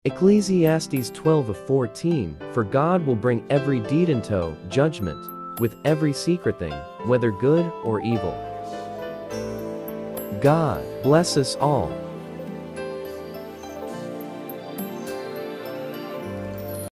Ecclesiastes 12:14, for God will bring every deed into judgment, with every secret thing, whether good or evil. God bless us all.